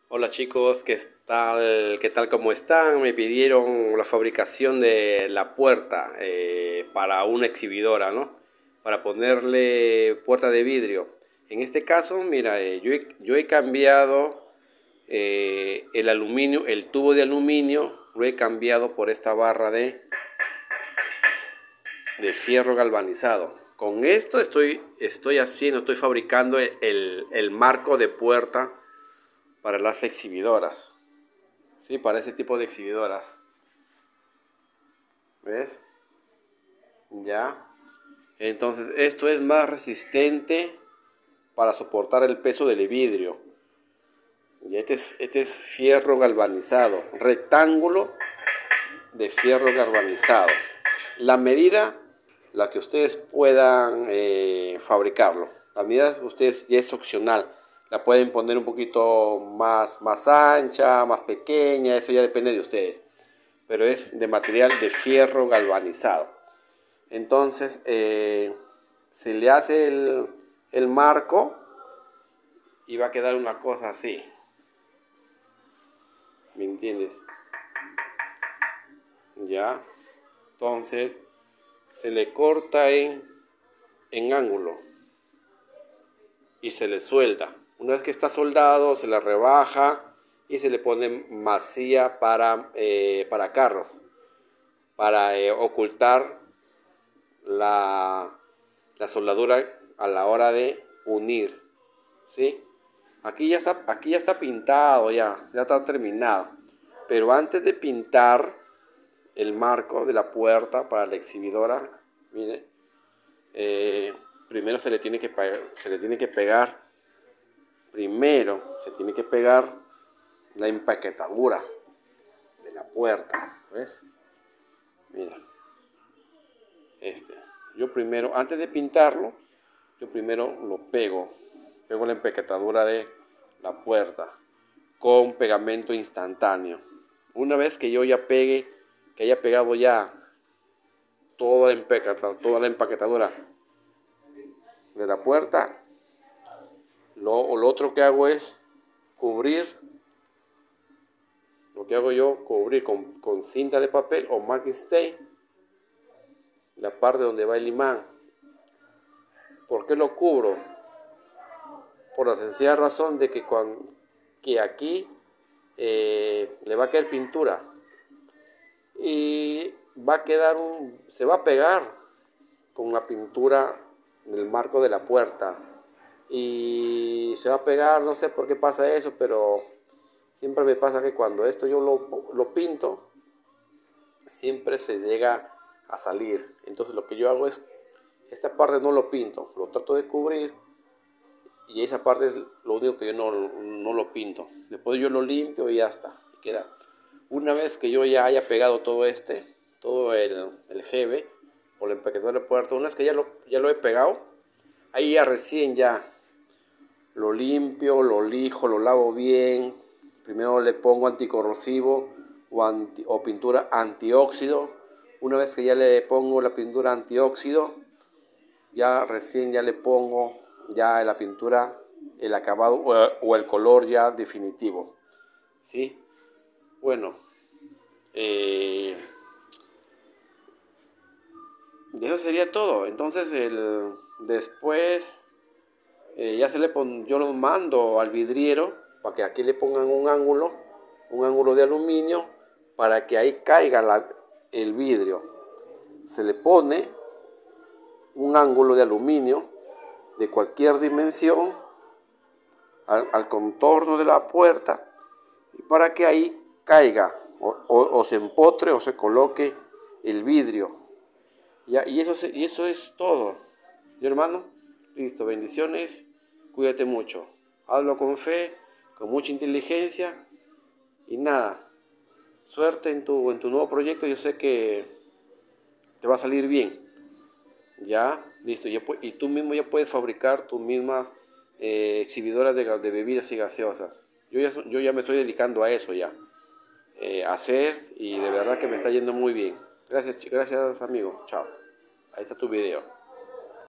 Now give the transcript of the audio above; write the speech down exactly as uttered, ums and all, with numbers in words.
Hola chicos, ¿qué tal? ¿Qué tal? ¿Cómo están? Me pidieron la fabricación de la puerta eh, para una exhibidora, ¿no? Para ponerle puerta de vidrio. En este caso, mira, eh, yo, he, yo he cambiado eh, el aluminio, el tubo de aluminio, lo he cambiado por esta barra de, de fierro galvanizado. Con esto estoy, estoy haciendo, estoy fabricando el, el, el marco de puerta para las exhibidoras, sí, para ese tipo de exhibidoras. ¿Ves? Ya. Entonces, esto es más resistente para soportar el peso del vidrio. Y este es, este es fierro galvanizado, rectángulo de fierro galvanizado. La medida, la que ustedes puedan eh, fabricarlo. La medida ustedes ya es opcional. La pueden poner un poquito más, más ancha, más pequeña, eso ya depende de ustedes. Pero es de material de fierro galvanizado. Entonces eh, se le hace el, el marco y va a quedar una cosa así. ¿Me entiendes? Ya. Entonces se le corta en, en ángulo y se le suelda. Una vez que está soldado, se le rebaja y se le pone masilla para, eh, para carros, para eh, ocultar la, la soldadura a la hora de unir, ¿sí? Aquí ya está, aquí ya está pintado, ya, ya está terminado. Pero antes de pintar el marco de la puerta para la exhibidora, mire, eh, primero se le tiene que pegar, se le tiene que pegar, primero se tiene que pegar la empaquetadura de la puerta, ¿ves? Mira, este. Yo primero, antes de pintarlo, yo primero lo pego, pego la empaquetadura de la puerta con pegamento instantáneo. Una vez que yo ya pegue, que haya pegado ya toda la empaquetadura, toda la empaquetadura de la puerta, lo, lo otro que hago es cubrir, lo que hago yo, cubrir con, con cinta de papel o masking tape la parte donde va el imán. ¿Por qué lo cubro? Por la sencilla razón de que, cuando, que aquí eh, le va a caer pintura y va a quedar un, se va a pegar con la pintura del marco de la puerta y se va a pegar, no sé por qué pasa eso, pero siempre me pasa que cuando esto yo lo, lo pinto, siempre se llega a salir. Entonces lo que yo hago es, esta parte no lo pinto, lo trato de cubrir y esa parte es lo único que yo no, no lo pinto. Después yo lo limpio y ya está, y queda. Una vez que yo ya haya pegado todo este, todo el, el G B o el empaquetador de puerta, una vez que ya lo, ya lo he pegado, ahí ya recién ya lo limpio, lo lijo, lo lavo bien. Primero le pongo anticorrosivo o, anti, o pintura antióxido. Una vez que ya le pongo la pintura antióxido, ya recién ya le pongo ya la pintura, el acabado o, o el color ya definitivo, ¿sí? Bueno, eh, eso sería todo. Entonces el, después eh, ya se le pon, yo lo mando al vidriero para que aquí le pongan un ángulo, un ángulo de aluminio para que ahí caiga la, el vidrio. Se le pone un ángulo de aluminio de cualquier dimensión al, al contorno de la puerta y para que ahí caiga o, o, o se empotre o se coloque el vidrio. Ya, y, eso, y eso es todo. ¿Y hermano? Listo, bendiciones, cuídate mucho. Hazlo con fe, con mucha inteligencia y nada. Suerte en tu, en tu nuevo proyecto, yo sé que te va a salir bien. Ya, listo. Ya, y tú mismo ya puedes fabricar tus mismas eh, exhibidoras de, de bebidas y gaseosas. Yo ya, yo ya me estoy dedicando a eso ya. Eh, a hacer y de verdad que me está yendo muy bien. Gracias, gracias amigo. Chao. Ahí está tu video.